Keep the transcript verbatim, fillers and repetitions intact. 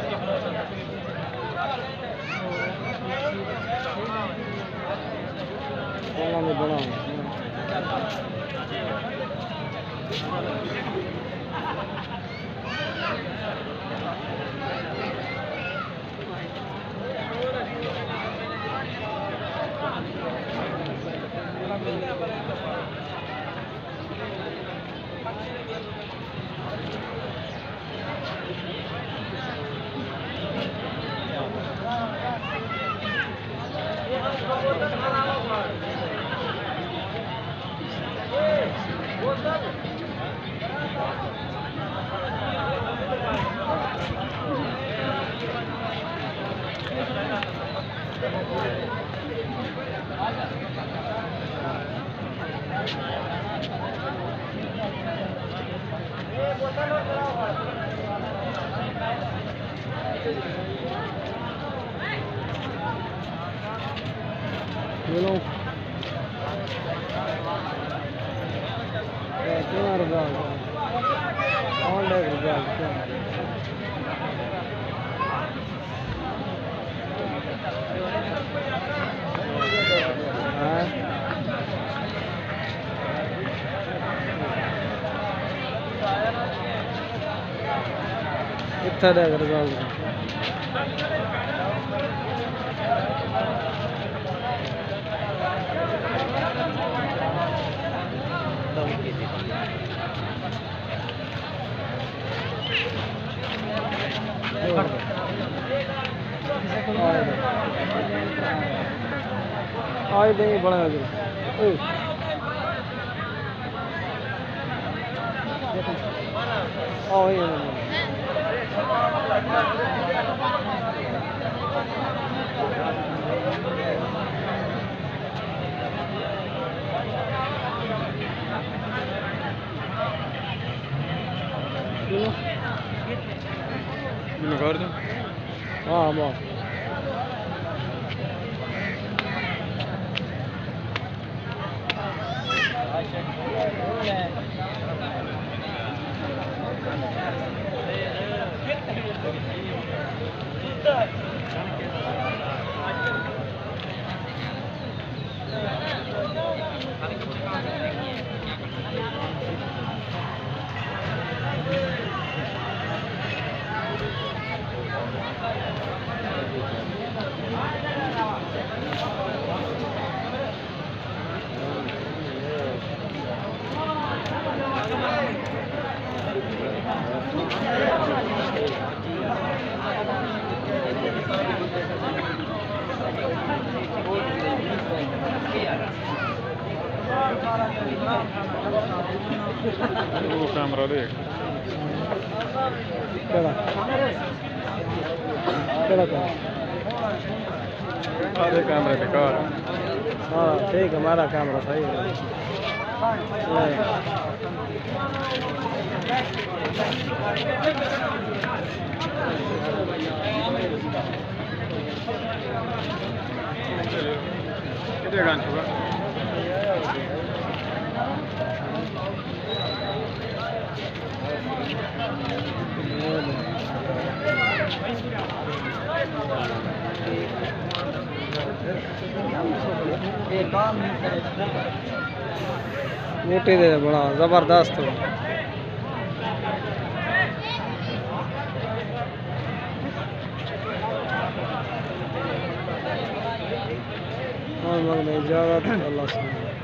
में बड़ा you know क्या result all day result हाँ इतना दे result आई नहीं बड़ा है ओ ये Bunu gördün? हाँ माँ वो कैमरा देख केड़ा केड़ा का आधे कैमरे बेकार हाँ ठीक है हमारा कैमरा सही है कितने घंटे हुआ मोटी दे बड़ा जबरदस्त हो हाँ मग नहीं ज़्यादा अल्लाह से